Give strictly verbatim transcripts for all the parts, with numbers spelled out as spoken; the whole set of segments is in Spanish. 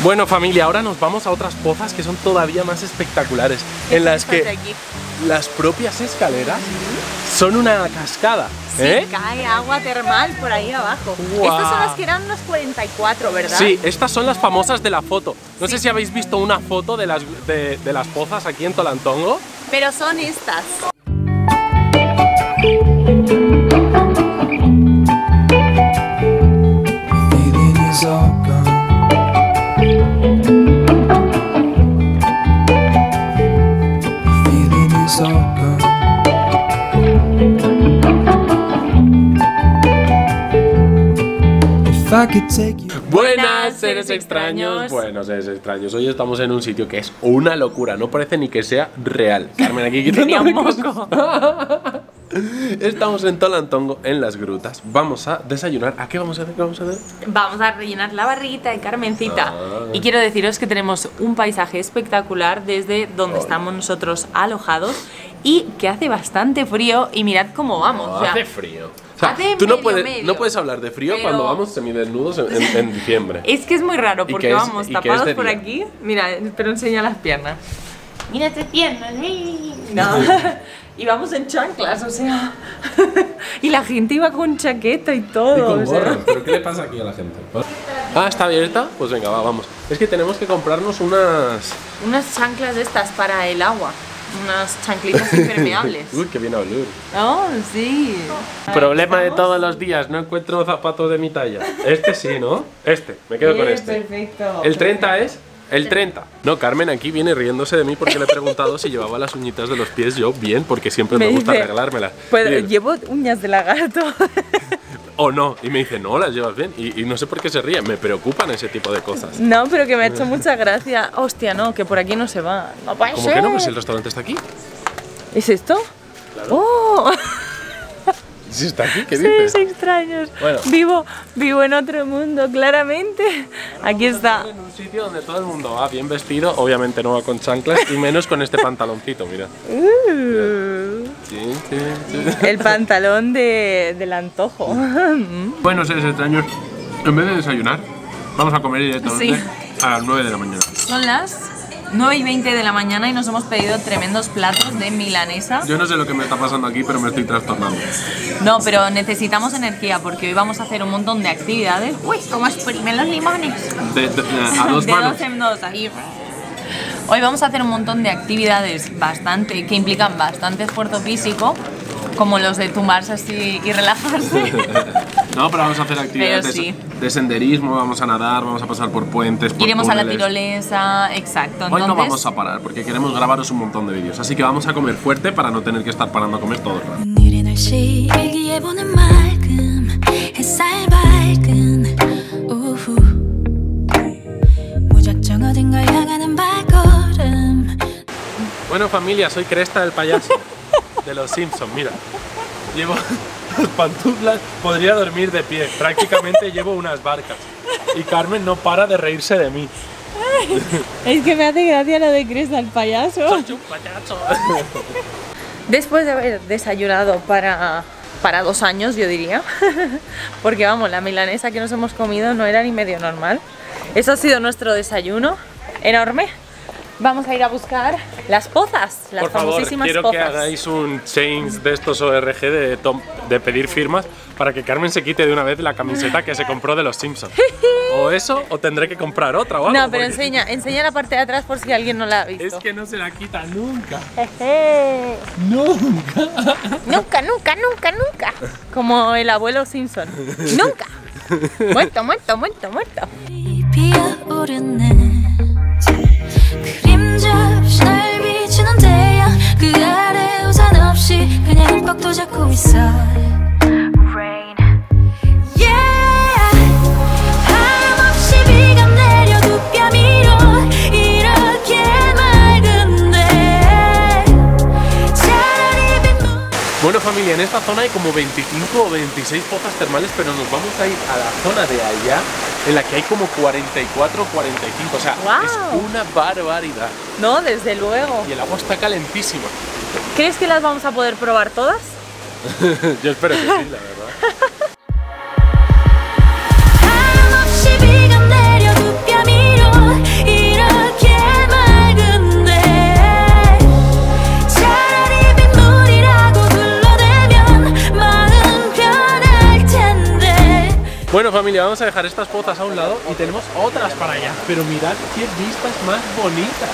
Bueno, familia, ahora nos vamos a otras pozas que son todavía más espectaculares, en las que las propias escaleras son una cascada. ¿Eh? Sí, cae agua termal por ahí abajo. Wow. Estas son las que eran unos cuarenta y cuatro, ¿verdad? Sí, estas son las famosas de la foto. No sí. sé si habéis visto una foto de las, de, de las pozas aquí en Tolantongo. Pero son estas. Buenas, seres extraños. Buenos seres extraños. Hoy estamos en un sitio que es una locura. No parece ni que sea real. Carmen, aquí tenía un moco. Estamos en Tolantongo, en las grutas. Vamos a desayunar. ¿A qué vamos a hacer? ¿Qué vamos a hacer? Vamos a rellenar la barriguita de Carmencita. Ah. Y quiero deciros que tenemos un paisaje espectacular desde donde oh. estamos nosotros alojados y que hace bastante frío. Y mirad cómo vamos. No, o sea, hace frío. O sea, tú no, puedes, medio, no puedes hablar de frío pero... cuando vamos semidesnudos en, en, en diciembre. Es que es muy raro porque es, vamos tapados por aquí. Mira, pero enseña las piernas. Mira estas piernas. No. Y vamos en chanclas, o sea. Y la gente iba con chaqueta y todo. Y con o sea. gorra. ¿Pero qué le pasa aquí a la gente? Ah, ¿está abierta? Pues venga, va, vamos. Es que tenemos que comprarnos unas... Unas chanclas de estas para el agua. Unas chanclitas impermeables. Uy, qué bien hablar. Oh, sí. Problema de todos los días, no encuentro zapatos de mi talla. Este sí, ¿no? Este, me quedo bien, con este. Perfecto. ¿El treinta es? El treinta. No, Carmen aquí viene riéndose de mí porque le he preguntado si llevaba las uñitas de los pies yo bien, porque siempre me, me gusta dice, arreglármelas. Pues llevo uñas de lagarto. O no, y me dice, no, las llevas bien. Y, y no sé por qué se ríe, me preocupan ese tipo de cosas. No, pero que me ha hecho mucha gracia. Hostia, no, que por aquí no se va. No puede ¿Cómo ser. que no? Pues el restaurante está aquí. ¿Es esto? Claro. ¡Oh! ¿Sí está aquí? ¿Qué dices? Sí, extraños. Bueno. Vivo, vivo en otro mundo, claramente. Aquí está. En un sitio donde todo el mundo va bien vestido, obviamente no va con chanclas y menos con este pantaloncito, mira. Uh. Sí, sí, sí. El pantalón de, del antojo. Bueno, seres extraños, en vez de desayunar, vamos a comer directamente sí. a las nueve de la mañana. Son las nueve y veinte de la mañana y nos hemos pedido tremendos platos de milanesa. Yo no sé lo que me está pasando aquí, pero me estoy trastornando. No, pero necesitamos energía porque hoy vamos a hacer un montón de actividades. Uy, cómo exprimen los limones. De, de, a dos de manos. dos en dos, ahí. Hoy vamos a hacer un montón de actividades bastante, que implican bastante esfuerzo físico, como los de tumbarse así y relajarse. No, pero vamos a hacer actividades sí. de, de senderismo, vamos a nadar, vamos a pasar por puentes, por iremos túneles. A la tirolesa, exacto. Hoy Entonces... no vamos a parar porque queremos grabaros un montón de vídeos, así que vamos a comer fuerte para no tener que estar parando a comer todo el rato. Bueno, familia, soy Cresta del payaso de los Simpsons, mira. Llevo las pantuflas, podría dormir de pie, prácticamente llevo unas barcas. Y Carmen no para de reírse de mí. Ay, es que me hace gracia lo de Cresta el payaso. Soy un payaso. Después de haber desayunado para, para dos años, yo diría, porque vamos, la milanesa que nos hemos comido no era ni medio normal. Eso ha sido nuestro desayuno enorme. Vamos a ir a buscar las pozas, las Por favor, famosísimas quiero pozas. que hagáis un change de estos O R G de, de pedir firmas para que Carmen se quite de una vez la camiseta que se compró de los Simpsons. O eso, o tendré que comprar otra o algo. No, pero porque... enseña, enseña la parte de atrás por si alguien no la ha visto. Es que no se la quita nunca. Nunca. Nunca, nunca, nunca, nunca. Como el abuelo Simpson. Nunca. Muerto, muerto, muerto, muerto. Bueno, familia, en esta zona hay como veinticinco o veintiséis pozas termales, pero nos vamos a ir a la zona de allá en la que hay como cuarenta y cuatro o cuarenta y cinco, o sea, wow. Es una barbaridad. No, desde luego. Y el agua está calentísima. ¿Crees que las vamos a poder probar todas? Yo espero que sí, la verdad. familia, vamos a dejar estas pozas a un lado y tenemos otras para allá. Pero mirad qué vistas más bonitas.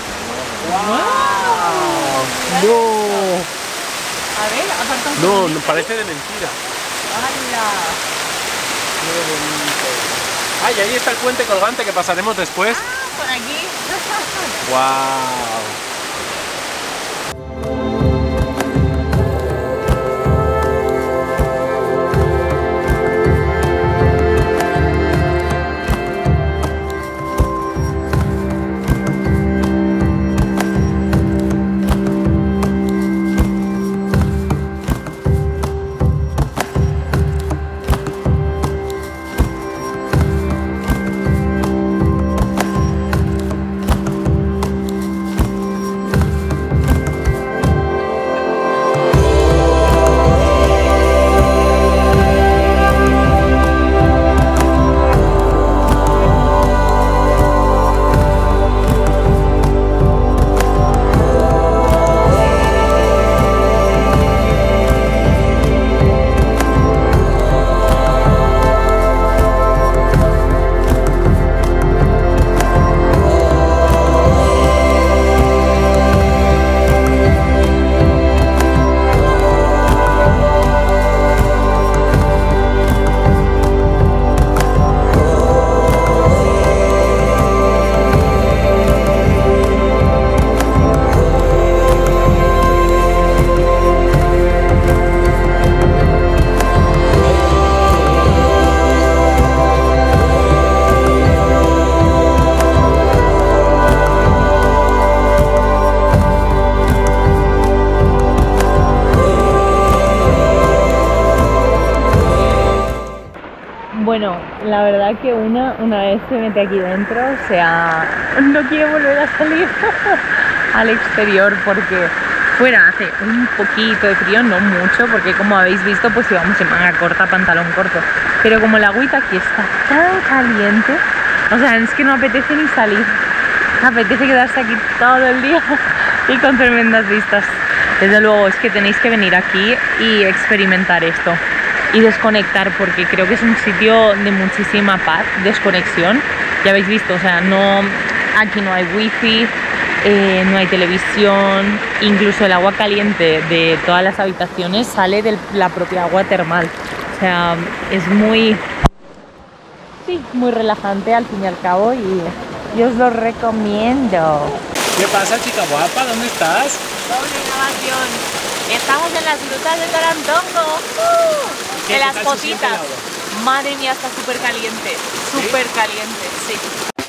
¡Wow! ¡No! A ver, aparta un No, poquito. no parece de mentira. ¡Hala! ¡Qué bonito! ¡Ay, ahí está el puente colgante que pasaremos después! Ah, por aquí. ¡Wow! Bueno, la verdad que una, una vez se mete aquí dentro, o sea, no quiere volver a salir al exterior porque fuera hace un poquito de frío, no mucho, porque como habéis visto pues íbamos en manga corta, pantalón corto, pero como la agüita aquí está tan caliente, o sea, es que no apetece ni salir, apetece quedarse aquí todo el día y con tremendas vistas. Desde luego es que tenéis que venir aquí y experimentar esto y desconectar, porque creo que es un sitio de muchísima paz, desconexión. Ya habéis visto, o sea, no, aquí no hay wifi, eh, no hay televisión, incluso el agua caliente de todas las habitaciones sale de la propia agua termal. O sea, es muy, sí, muy relajante al fin y al cabo, y yo os lo recomiendo. ¿Qué pasa, chica guapa? ¿Dónde estás? Doble innovación. Estamos en las grutas de Torantongo. ¡Uh! De las potitas. Madre mía, está súper caliente. Súper caliente, sí.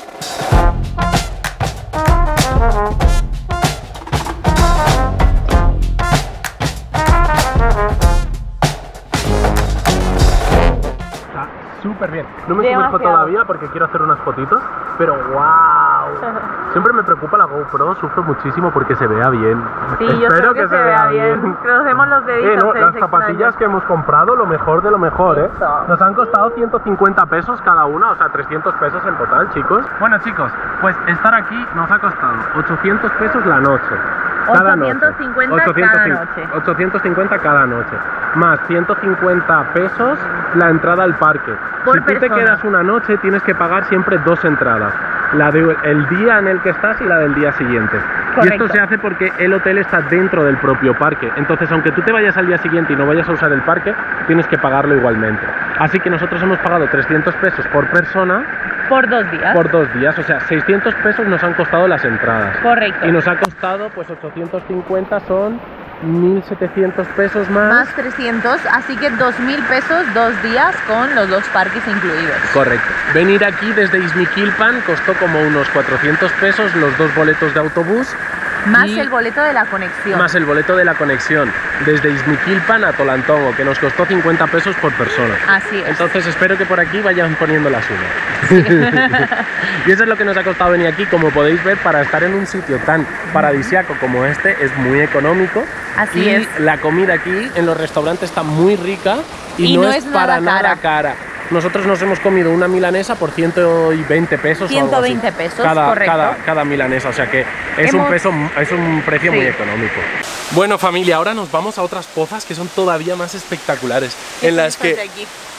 Está súper bien. No me Demasiado. sumerjo todavía porque quiero hacer unas fotitos, pero wow. Siempre me preocupa la GoPro, sufro muchísimo porque se vea bien. Sí, yo espero que, que se, se vea bien. bien. Crucemos los deditos. Eh, no, las zapatillas extraño. que hemos comprado, lo mejor de lo mejor, ¿eh? Eso. Nos han costado ciento cincuenta pesos cada una, o sea, trescientos pesos en total, chicos. Bueno, chicos, pues estar aquí nos ha costado ochocientos pesos la noche. Cada ochocientos cincuenta noche. cada noche. ochocientos cincuenta cada noche. Más ciento cincuenta pesos la entrada al parque. Por si tú persona. te quedas una noche, tienes que pagar siempre dos entradas. La del día en el que estás y la del día siguiente. Correcto. Y esto se hace porque el hotel está dentro del propio parque. Entonces, aunque tú te vayas al día siguiente y no vayas a usar el parque, tienes que pagarlo igualmente. Así que nosotros hemos pagado trescientos pesos por persona. Por dos días. Por dos días, o sea, seiscientos pesos nos han costado las entradas. Correcto. Y nos ha costado, pues ochocientos cincuenta son mil setecientos pesos más. Más trescientos, así que dos mil pesos dos días con los dos parques incluidos. Correcto. Venir aquí desde Izmiquilpan costó como unos cuatrocientos pesos los dos boletos de autobús. Más y el boleto de la conexión. Más el boleto de la conexión desde Izmiquilpan a Tolantongo, que nos costó cincuenta pesos por persona. Así es. Entonces espero que por aquí vayan poniendo la suma. Sí. Y eso es lo que nos ha costado venir aquí. Como podéis ver, para estar en un sitio tan paradisiaco como este es muy económico. Así y es. la comida aquí en los restaurantes está muy rica y, y no, no es, es para nada nada cara. cara. Nosotros nos hemos comido una milanesa por ciento veinte pesos ciento veinte o algo así. pesos, cada, correcto. cada, cada milanesa, o sea que es, Hemos... un, peso, es un precio sí. muy económico. Bueno, familia, ahora nos vamos a otras pozas que son todavía más espectaculares, en las que aquí?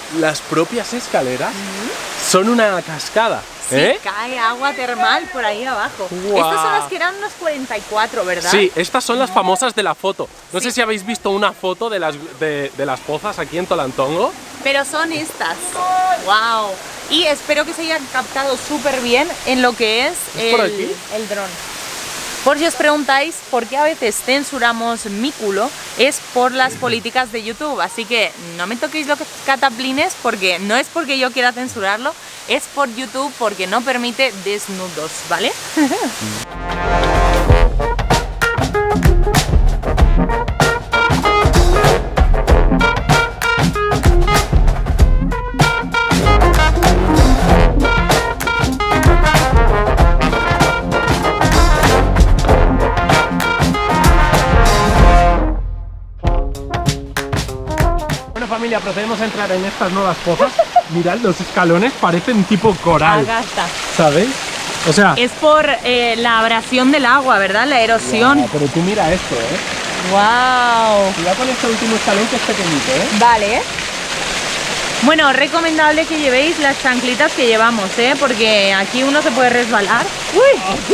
las propias escaleras mm. son una cascada. Sí, ¿eh? Cae agua termal por ahí abajo. Wow. Estas son las que eran unos cuarenta y cuatro, ¿verdad? Sí, estas son las famosas de la foto. No sí. sé si habéis visto una foto de las, de, de las pozas aquí en Tolantongo. Pero son estas. ¡Wow! Y espero que se hayan captado súper bien en lo que es, ¿Es el, por aquí? el dron. Por si os preguntáis por qué a veces censuramos mi culo, es por las políticas de YouTube. Así que no me toquéis los cataplines, porque no es porque yo quiera censurarlo, es por YouTube, porque no permite desnudos, ¿vale? Familia, procedemos a entrar en estas nuevas pozas. Mirad, los escalones parecen tipo coral. Acá está. ¿Sabéis? O sea... Es por eh, la abrasión del agua, ¿verdad? La erosión. Wow, pero tú mira esto, ¿eh? ¡Wow! Cuidado con este último escalón que es pequeñito, ¿eh? Vale. Bueno, recomendable que llevéis las chanclitas que llevamos, ¿eh? Porque aquí uno se puede resbalar. ¡Uy!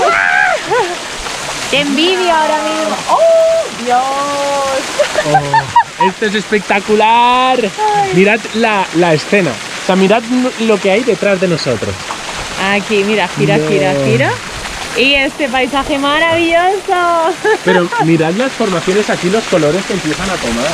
¡Te envidio ahora mismo! ¡Oh, Dios! Oh, esto es espectacular. Ay. Mirad la, la escena. O sea, mirad lo que hay detrás de nosotros. Aquí, mira, gira, no. gira, gira. Y este paisaje maravilloso. Pero mirad las formaciones aquí, los colores que empiezan a tomar.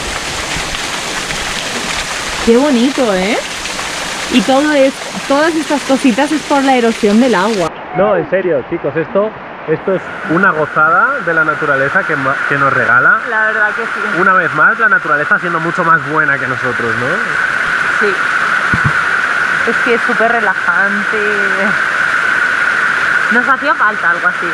Qué bonito, ¿eh? Y todo es, todas estas cositas es por la erosión del agua. No, en serio, chicos, esto... Esto es una gozada de la naturaleza que, que nos regala. La verdad que sí. Una vez más, la naturaleza siendo mucho más buena que nosotros, ¿no? Sí. Es que es súper relajante. Nos hacía falta algo así,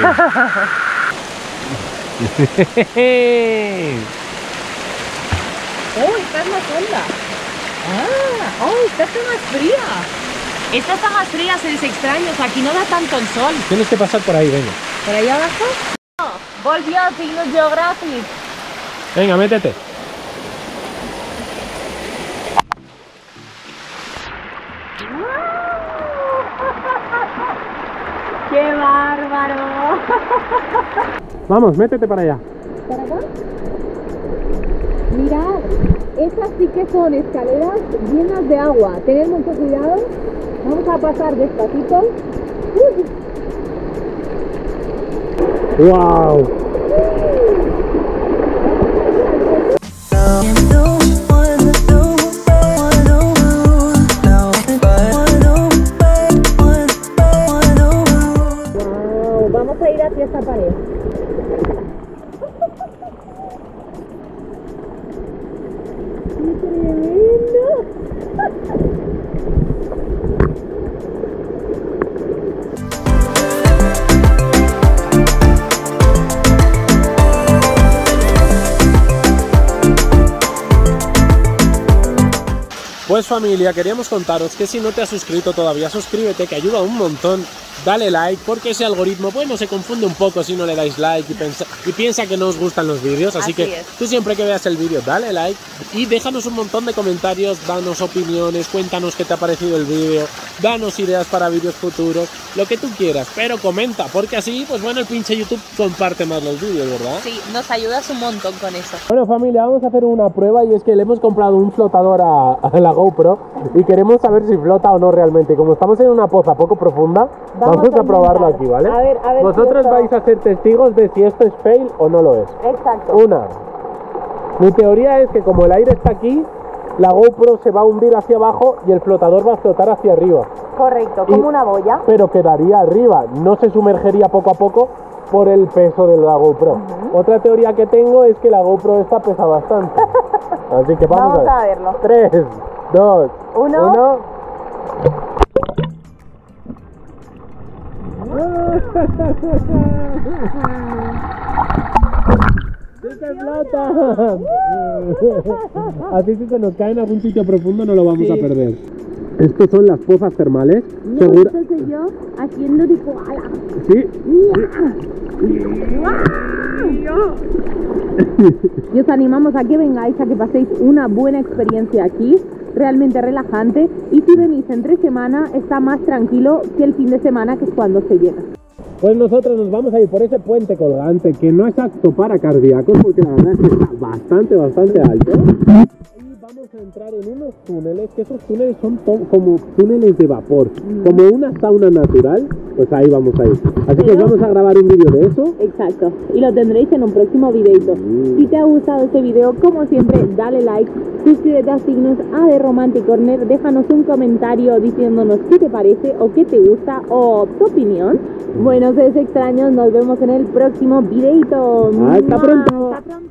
¿eh? Sí. ¡Oh, esta es más honda! ¡Ah! ¡Oh, esta está más fría! Esta está más fría, seres extraños, aquí no da tanto el sol. Tienes que pasar por ahí, venga. ¿Por ahí abajo? No, volvió a Signos Geographic. Venga, métete. ¡Qué bárbaro! Vamos, métete para allá. ¿Para acá? Mirad, estas sí que son escaleras llenas de agua. Tened mucho cuidado. Vamos a pasar despacito. ¡Wow! Wow, vamos a ir hacia esta pared. ¡Qué tremendo! Pues familia, queríamos contaros que si no te has suscrito todavía, suscríbete, que ayuda un montón. Dale like, porque ese algoritmo, bueno, se confunde un poco si no le dais like y, pensa, y piensa que no os gustan los vídeos. Así, así que es. Tú siempre que veas el vídeo, dale like y déjanos un montón de comentarios, danos opiniones, cuéntanos qué te ha parecido el vídeo, danos ideas para vídeos futuros, lo que tú quieras, pero comenta, porque así, pues bueno, el pinche YouTube comparte más los vídeos, ¿verdad? Sí, nos ayudas un montón con eso. Bueno familia, vamos a hacer una prueba y es que le hemos comprado un flotador a, a la GoPro y queremos saber si flota o no realmente. Como estamos en una poza poco profunda, vamos, vamos a, a probarlo aquí, ¿vale? A ver, a ver. Vosotros si vais a ser testigos de si esto es fail o no lo es. Exacto. Una. Mi teoría es que como el aire está aquí, la GoPro se va a hundir hacia abajo y el flotador va a flotar hacia arriba. Correcto, como y, una boya. Pero quedaría arriba, no se sumergería poco a poco por el peso de la GoPro. Uh-huh. Otra teoría que tengo es que la GoPro esta pesa bastante. Así que vamos, vamos a, a verlo. tres, dos, uno. uno. ¡Sí que flota! Así que si nos cae en algún sitio profundo no lo vamos sí. a perder. Estos son las pozas termales. No, Segura... esto soy yo haciendo de koala. Sí. Y os animamos a que vengáis, a que paséis una buena experiencia aquí, realmente relajante, y si venís entre semana está más tranquilo que el fin de semana, que es cuando se llena. Pues nosotros nos vamos a ir por ese puente colgante, que no es apto para cardíacos, porque la verdad es que está bastante, bastante alto. Y vamos a entrar en unos túneles, que esos túneles son como túneles de vapor, como una sauna natural, pues ahí vamos a ir. Así que os vamos a grabar un vídeo de eso. Exacto, y lo tendréis en un próximo videito. Mm. Si te ha gustado este video, como siempre, dale like, suscríbete a Signos A de Romantic Corner, déjanos un comentario diciéndonos qué te parece o qué te gusta o tu opinión. Bueno, seres extraños, nos vemos en el próximo videito. Hasta pronto. Hasta pronto.